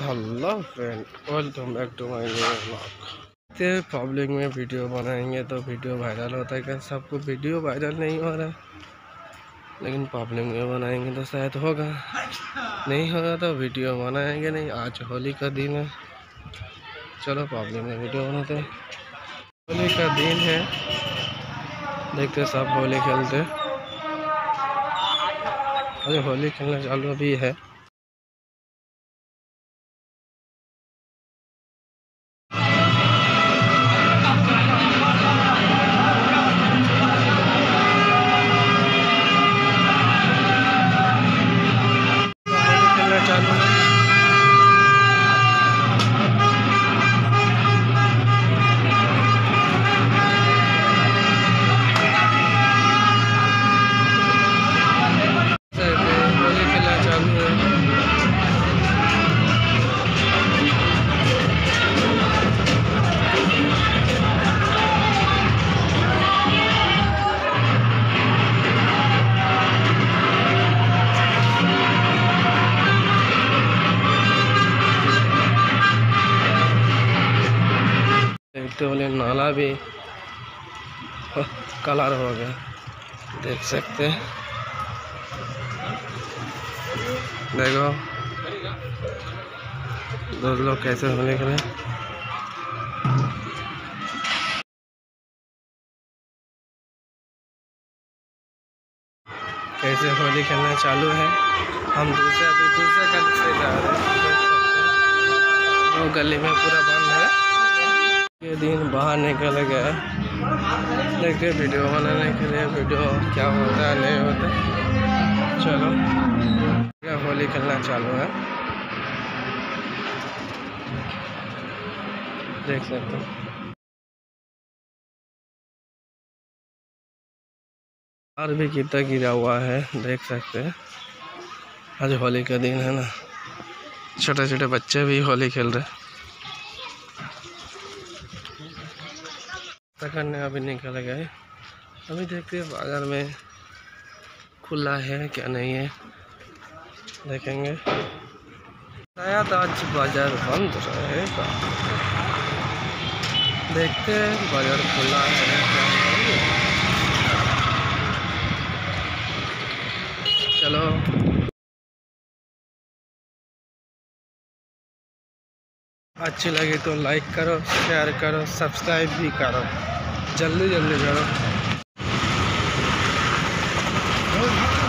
Hello friend, welcome back to my new vlog. Public में video बनाएंगे तो video viral होता है। क्या सबको वीडियो वायरल नहीं हो रहा है, लेकिन पब्लिक में बनाएंगे तो शायद होगा। नहीं होगा तो वीडियो बनाएंगे नहीं। आज होली का दिन है, चलो पब्लिक में वीडियो बनाते हैं। होली का दिन है, देखते सब होली खेलते। अरे होली खेलना चालू भी है। चालू होली खेलना चालू है। देखते बोले नाला भी कलर हो गया, देख सकते हैं। देखो दोस्त लोग कैसे होली खेले। कैसे होली खेलना चालू है। हम अभी दूसरे गली से जा रहे हैं, वो गली में पूरा बंद है। ये दिन बाहर निकल गया, देखते वीडियो बनाने के लिए। वीडियो क्या होता है नहीं होता, चलो होली खेलना चालू है, देख सकते हो। और भी कितना गिरा हुआ है, देख सकते हैं। आज होली का दिन है ना, छोटे छोटे बच्चे भी होली खेल रहे। करने अभी निकल गए, अभी देखते हैं बाजार में खुला है क्या नहीं है, देखेंगे। शायद आज बाजार बंद रहेगा, देखते हैं बाजार खुला है क्या नहीं। चलो अच्छी लगी तो लाइक करो, शेयर करो, सब्सक्राइब भी करो, जल्दी जल्दी करो।